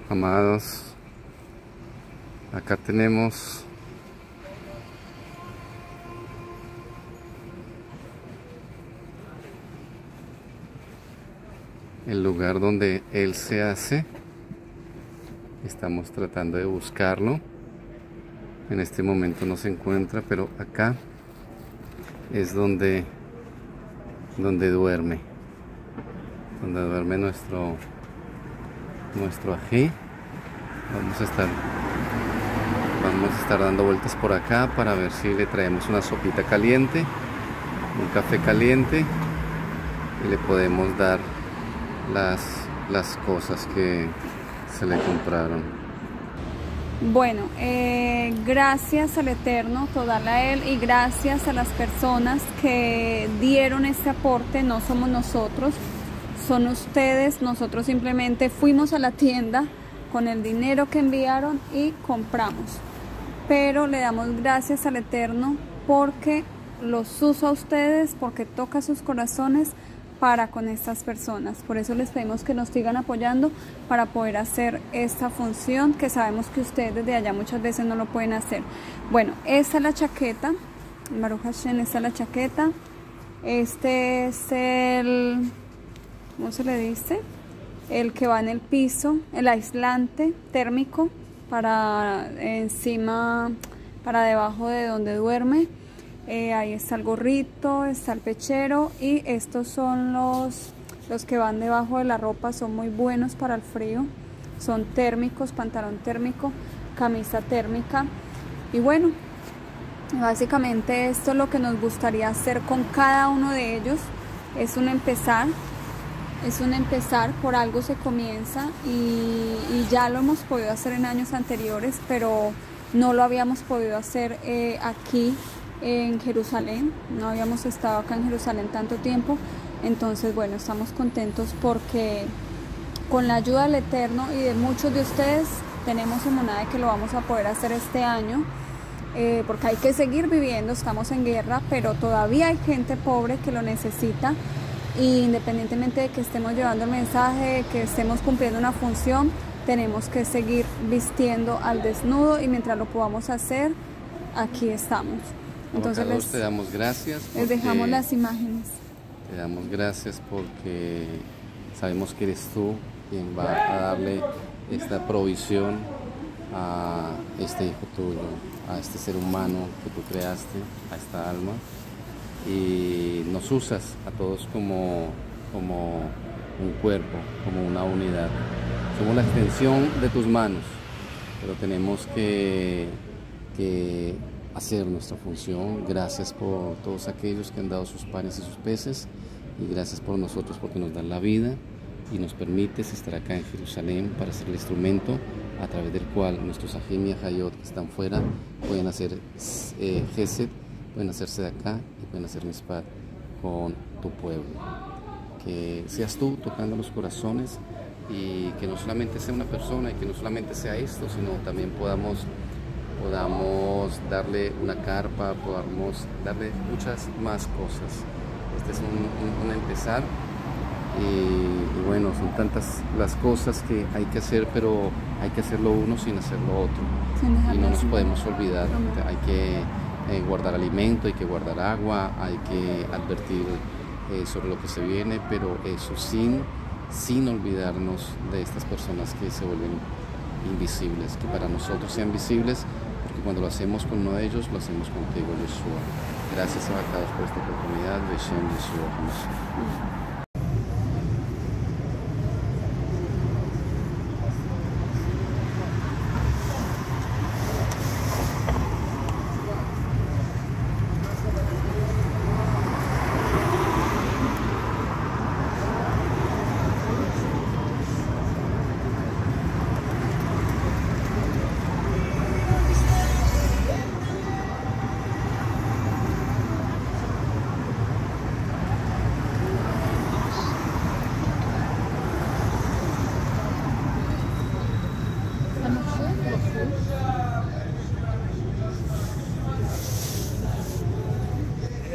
Amados, acá tenemos el lugar donde Él se hace. Estamos tratando de buscarlo. En este momento no se encuentra, pero acá es donde duerme. Donde duerme nuestro ají. Vamos a estar dando vueltas por acá para ver si le traemos una sopita caliente, un café caliente, y le podemos dar las cosas que se le compraron. Bueno, gracias al Eterno, toda a Él, y gracias a las personas que dieron este aporte. No somos nosotros, son ustedes. Nosotros simplemente fuimos a la tienda con el dinero que enviaron y compramos. Pero le damos gracias al Eterno porque los usa a ustedes, porque toca sus corazones para con estas personas. Por eso les pedimos que nos sigan apoyando para poder hacer esta función, que sabemos que ustedes desde allá muchas veces no lo pueden hacer. Bueno, esta es la chaqueta, Baruch Hashem, esta es la chaqueta. Este es el, ¿cómo se le dice? El que va en el piso, el aislante térmico para encima, para debajo de donde duerme. Ahí está el gorrito, está el pechero, y estos son los que van debajo de la ropa. Son muy buenos para el frío, son térmicos, pantalón térmico, camisa térmica. Y bueno, básicamente esto es lo que nos gustaría hacer con cada uno de ellos. Es un empezar, por algo se comienza, y ya lo hemos podido hacer en años anteriores, pero no lo habíamos podido hacer aquí en Jerusalén. No habíamos estado acá en Jerusalén tanto tiempo. Entonces bueno, estamos contentos porque con la ayuda del Eterno y de muchos de ustedes tenemos emuná de que lo vamos a poder hacer este año, porque hay que seguir viviendo. Estamos en guerra, pero todavía hay gente pobre que lo necesita, y independientemente de que estemos llevando el mensaje, de que estemos cumpliendo una función, tenemos que seguir vistiendo al desnudo, y mientras lo podamos hacer, aquí estamos. Entonces te damos gracias. Les dejamos las imágenes. Te damos gracias porque sabemos que eres tú quien va a darle esta provisión a este hijo tuyo, a este ser humano que tú creaste, a esta alma, y nos usas a todos como un cuerpo, como una unidad. Somos la extensión de tus manos, pero tenemos que hacer nuestra función. Gracias por todos aquellos que han dado sus panes y sus peces, y gracias por nosotros porque nos dan la vida y nos permites estar acá en Jerusalén para ser el instrumento a través del cual nuestros ajim y ajayot que están fuera pueden hacer gesed, pueden hacerse de acá y pueden hacer mispat con tu pueblo. Que seas tú tocando los corazones, y que no solamente sea una persona, y que no solamente sea esto, sino también podamos darle una carpa, podamos darle muchas más cosas. Este es un empezar, y bueno, son tantas las cosas que hay que hacer, pero hay que hacerlo uno sin hacer lo otro, y no nos podemos olvidar. Hay que guardar alimento, hay que guardar agua, hay que advertir sobre lo que se viene, pero eso sin olvidarnos de estas personas que se vuelven invisibles, que para nosotros sean visibles, porque cuando lo hacemos con uno de ellos, lo hacemos contigo, Yeshua. Gracias a todos por esta oportunidad. Beshem Yeshua.